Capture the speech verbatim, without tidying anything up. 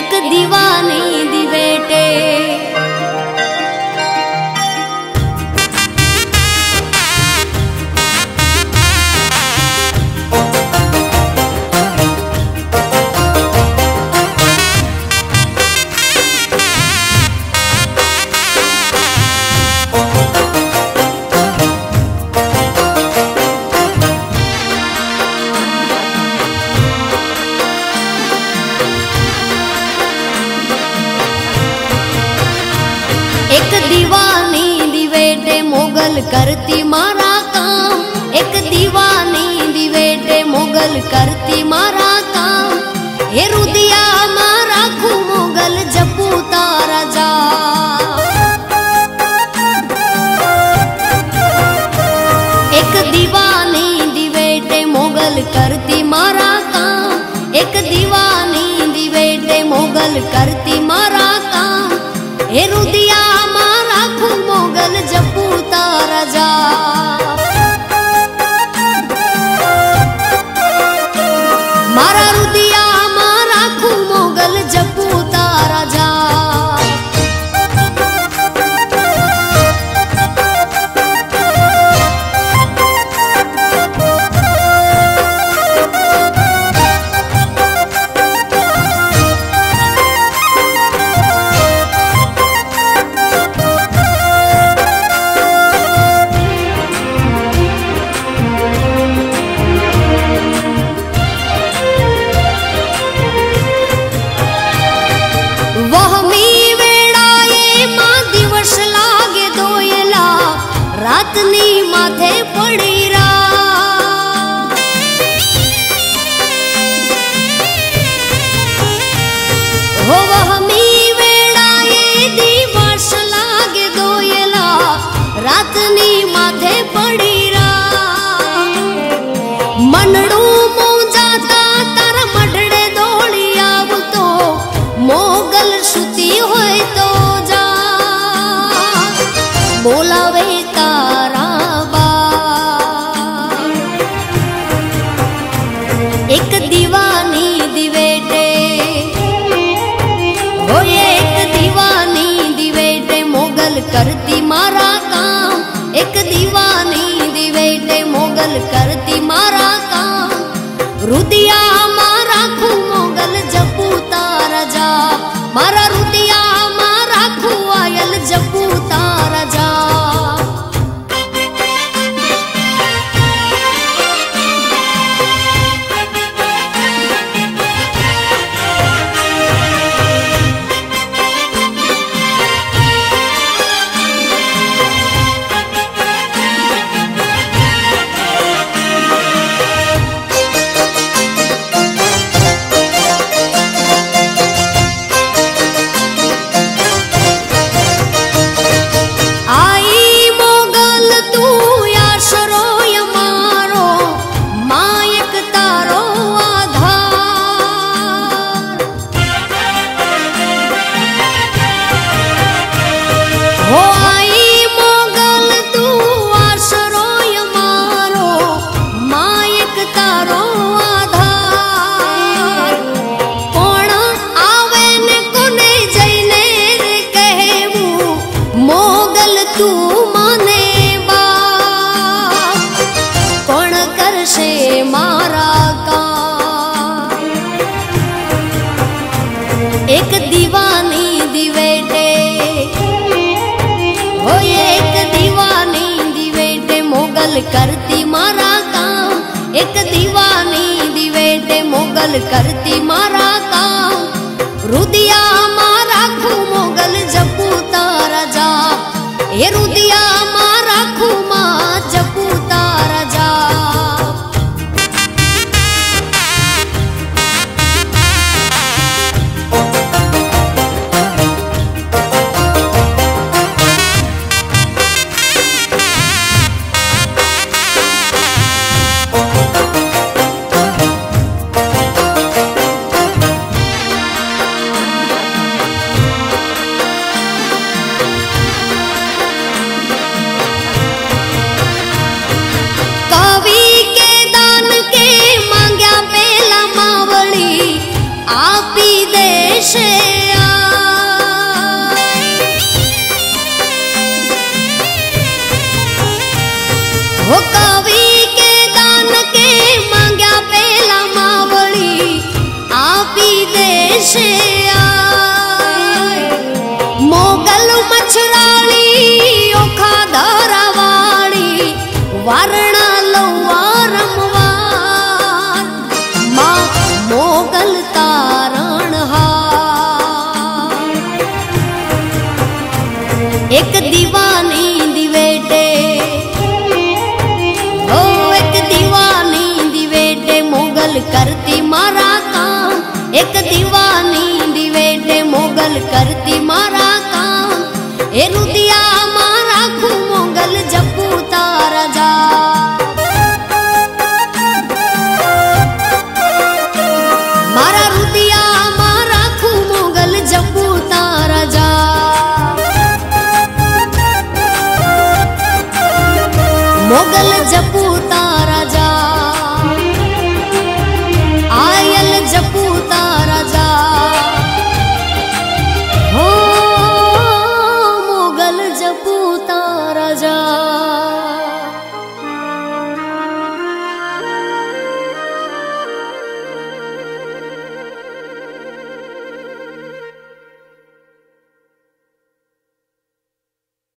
एक दीवानी दी बेटे। एक दीवानी दी बेटे मोगल करती मारा काम, एक दीवानी दी बेटे मोगल करती मारा काम। हे रुदिया मारा खू मोगल जपू तारा जा। एक दीवानी दी बेटे मोगल करती मारा काम, एक दीवानी दी बेटे मोगल करती मारा काम। हे रुदिया मारा खू मोगल जपू तारा जा। मारा रुदिया मारा खू मोगल जपू तारा जा। रातनी माथे पड़ी रा हो वहमी वेड़ा ये दिवस लागे दोयला। रातनी माथे पड़ी रा मनड़ू जाता तारा मढ़ड़े दौड़ी आव तो मोगल सुती होए तो जा। बोलावे तारा बा एक दीवानी दी बेटे हो एक दीवानी दी बेटे मोगल करती मारा काम। एक दीवानी दी बेटे मोगल करती मारा काम। रुदिया मारा खू मोगल जपू तारा जा। मारा रुदिया मारा खू आयल जपू तारा जा। एक दीवानी दी बेटे हो एक दीवानी दी बेटे मोगल करती मारा काम। एक दीवानी दी बेटे मोगल करती मारा काम। रुदिया मारा खू मोगल जपू तारा जा। ये रुदिया मारा खू मां जपू तारा जा। एक दीवानी दी वेटे, ओ एक दीवानी दी वेटे मोगल करती मारा काम, एक दीवानी दी वेटे मोगल करती मारा काम। ए रुदिया मारा खू मोगल जपू तारा जा, मारा रुदिया मारा खू मोगल जपू तारा जा। मोगल जपू